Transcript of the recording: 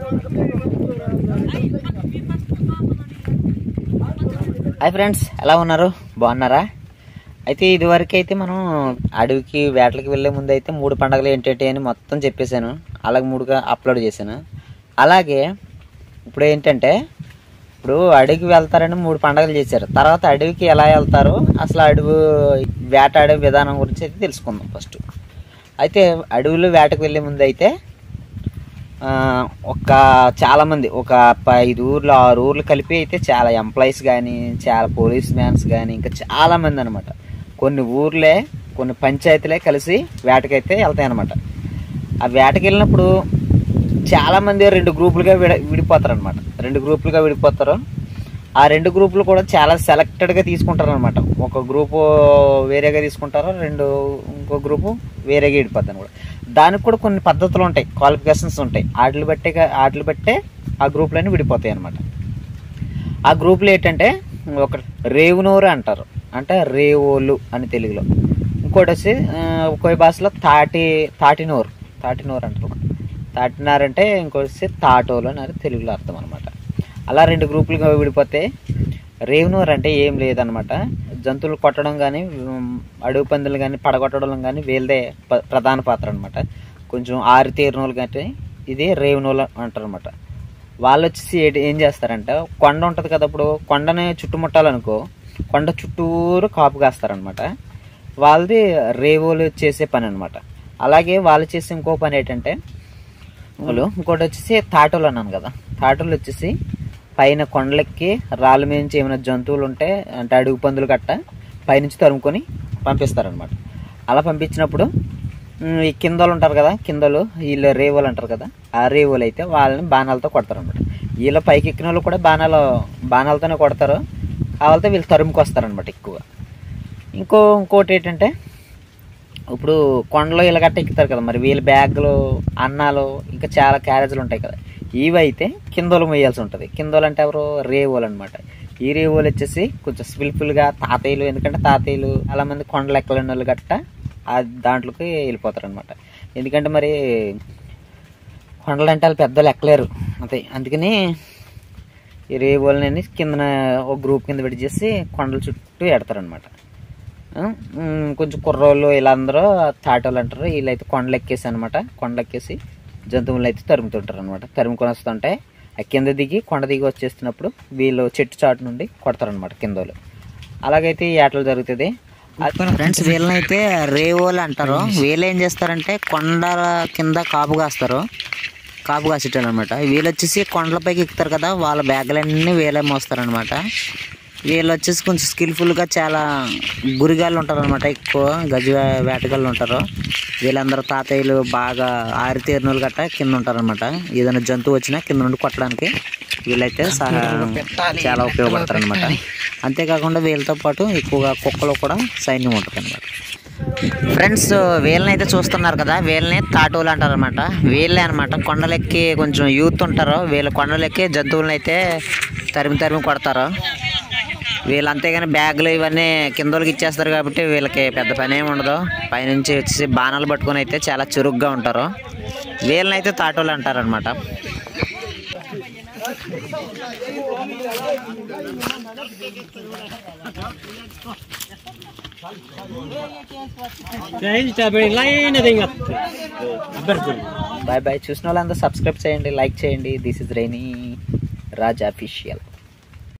Hi friends, ఎలా ఉన్నారు? బాగున్నారా? అయితే ఇదివరకు అయితే మనం అడవికి వేటలకి వెళ్ళే ముందు అయితే 3 పండుగలు ఏంటంటే అని మొత్తం చెప్పేశాను. అలాగే 3గా అప్లోడ్ చేశాను. అలాగే ఇప్పుడు ఏంటంటే ఇప్పుడు అడవికి వెళ్తారని 3 పండుగలు చేశారు. తర్వాత అడవికి ఎలా వెళ్తారు, అసలు అడవి వేటాడే విధానం గురించి అయితే తెలుసుకుందాం ఫస్ట్. అయితే అడవిలో వేటకు వెళ్ళే ముందు అయితే చాలామంది ఒక 5 ఊర్లు 6 ఊర్లు కలిపి అయితే చాలా ఎంప్లాయీస్ కానీ, చాలా పోలీస్ మ్యాన్స్ కానీ, ఇంకా చాలామంది అనమాట. కొన్ని ఊర్లే, కొన్ని పంచాయతీలే కలిసి వేటకైతే వెళ్తాయి అనమాట. ఆ వేటకి వెళ్ళినప్పుడు చాలామంది 2 గ్రూపులుగా విడిపోతారు అనమాట. 2 గ్రూపులుగా విడిపోతారు. ఆ 2 గ్రూపులు కూడా చాలా సెలెక్టెడ్గా తీసుకుంటారు అనమాట. ఒక గ్రూపు వేరేగా తీసుకుంటారు, ఇంకో గ్రూపు వేరేగా విడిపోతారు కూడా. దానికి కూడా కొన్ని పద్ధతులు ఉంటాయి, క్వాలిఫికేషన్స్ ఉంటాయి. వాటిని బట్టే ఆ గ్రూపులన్నీ విడిపోతాయి అనమాట. ఆ గ్రూపులు ఏంటంటే ఒక రేవునూరు అంటారు, అంటే రేవోలు అని తెలుగులో. ఇంకోటి వచ్చి ఒక్కో భాషలో తాటినూరు అంటారు. తాటినారు అంటే ఇంకోటి వచ్చి తాటోలు అని తెలుగులో అర్థం అనమాట. అలా 2 గ్రూపులుగా విడిపోతే రేవునూరు అంటే ఏం లేదనమాట. జంతువులు కొట్టడం కానీ, అడవి పందులు కానీ పడగొట్టడం కానీ వీళ్ళదే ప్రధాన పాత్ర అనమాట. కొంచెం ఆరితేరినోళ్ళు కానీ ఇది రేవునూలు అంటారు అనమాట. వాళ్ళు వచ్చేసి ఏం చేస్తారంటే, కొండ ఉంటుంది కదా, అప్పుడు కొండని చుట్టుముట్టాలనుకో కొండ చుట్టూరు కాపు కాస్తారనమాట. వాళ్ళది రేవులు చేసే పని అనమాట. అలాగే వాళ్ళు చేసే ఇంకో పని ఏంటంటే, ఇంకోటి వచ్చేసి తాటోలు అన్నాను కదా, తాటోలు వచ్చేసి పైన కొండలెక్కి రాళ్ళ మీద నుంచి ఏమైనా జంతువులు ఉంటే, అంటే అడుగు పందులు గట్ట పైనుంచి తరుముకొని పంపిస్తారనమాట. అలా పంపించినప్పుడు ఈ కిందలు ఉంటారు కదా, కిందలు వీళ్ళు రేవులు అంటారు కదా, ఆ రేవులు అయితే వాళ్ళని బాణాలతో కొడతారు అనమాట. వీళ్ళ పైకి ఎక్కిన వాళ్ళు కూడా బాణాలతోనే కొడతారు. వాళ్ళతో వీళ్ళు తరుముకొస్తారనమాట ఎక్కువగా. ఇంకోటి ఏంటంటే, ఇప్పుడు కొండలో వీళ్ళ గట్ట ఎక్కుతారు కదా, మరి వీళ్ళ బ్యాగులు, అన్నాలు, ఇంకా చాలా క్యారేజీలు ఉంటాయి కదా, ఇవైతే కిందోలు మొయ్యాల్సి ఉంటుంది. కిందోలు అంటే ఎవరు? రేవులు అనమాట. ఈ రేవులు వచ్చేసి కొంచెం స్కిల్ఫుల్గా తాతయ్యలు, ఎందుకంటే తాతయ్యలు చాలా మంది కొండలు ఎక్కలేని వాళ్ళు గట్ట దాంట్లోకి వెళ్ళిపోతారు అనమాట. ఎందుకంటే మరి కొండలు అంటే వాళ్ళు పెద్దలు ఎక్కలేరు అంతే. అందుకని ఈ రేవులని కిందన ఒక గ్రూప్ కింద విడిచేసి కొండల చుట్టూ ఎడతారనమాట. కొంచెం కుర్రోళ్ళు వీళ్ళందరూ తాటోళ్ళు అంటారు. వీళ్ళైతే కొండలు ఎక్కేసి అనమాట, కొండలు ఎక్కేసి జంతువులు అయితే తరుముతుంటారు అనమాట. తరుముకొని వస్తుంటే కింద కొండ దిగి వచ్చేస్తున్నప్పుడు వీళ్ళు చెట్టు చాటు నుండి కొడతారనమాట కిందోళ్ళు. అలాగైతే ఈ ఆటలు జరుగుతుంది ఫ్రెండ్స్. వీళ్ళనైతే రేవోలు అంటారు. వీళ్ళు ఏం చేస్తారంటే కొండల కింద కాపు కాసేటారు అనమాట. వీళ్ళు వచ్చేసి కొండలపైకి ఎక్కుతారు కదా, వాళ్ళ బ్యాగులన్నీ వీళ్ళే మోస్తారనమాట. వీళ్ళు వచ్చేసి కొంచెం స్కిల్ఫుల్గా చాలా గురిగాళ్ళు ఉంటారు అనమాట, ఎక్కువ గజ వేటగాళ్ళు ఉంటారు. వీళ్ళందరూ తాతయ్యలు బాగా ఆరితేరినోళ్ళు గట్ట కింద ఉంటారు అనమాట. ఏదైనా జంతువు వచ్చినా కింద నుండి కొట్టడానికి వీళ్ళైతే చాలా ఉపయోగపడతారు అనమాట. అంతేకాకుండా వీళ్ళతో పాటు ఎక్కువగా కుక్కలు కూడా సైన్యం ఉంటుంది అనమాట. ఫ్రెండ్స్, వీళ్ళని అయితే చూస్తున్నారు కదా, వీళ్ళని తాటోలు అంటారు అనమాట. వీళ్ళే అనమాట కొండలెక్కి కొంచెం యూత్ ఉంటారు. వీళ్ళు కొండలెక్కి జంతువులను అయితే తరిమి కొడతారు. వీళ్ళు అంతేగాని బ్యాగులు ఇవన్నీ కిందోళ్ళకి ఇచ్చేస్తారు కాబట్టి వీళ్ళకి పెద్ద పని ఏమి ఉండదు. పైనుంచి వచ్చేసి బాణాలు పట్టుకొని అయితే చాలా చురుగ్గా ఉంటారు. వీళ్ళనైతే తాటోళ్ళు అంటారు అనమాట. బాయ్. చూసిన వాళ్ళందరూ సబ్స్క్రైబ్ చేయండి, లైక్ చేయండి. This is Rainy Raj official.